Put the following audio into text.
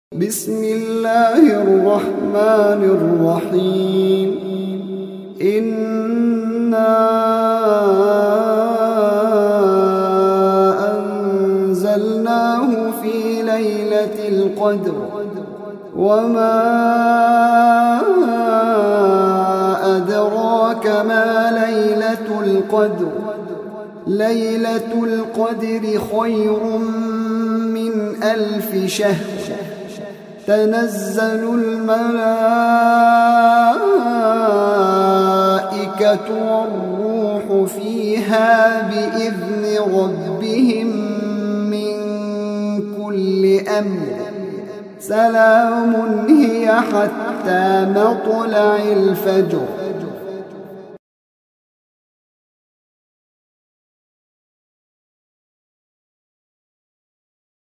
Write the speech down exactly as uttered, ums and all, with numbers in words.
بسم الله الرحمن الرحيم. إنا أنزلناه في ليلة القدر وما أدراك ما ليلة القدر ليلة القدر خير من ألف شهر تنزل الملائكة والروح فيها بإذن ربهم من كل أمر سلام هي حتى مطلع الفجر.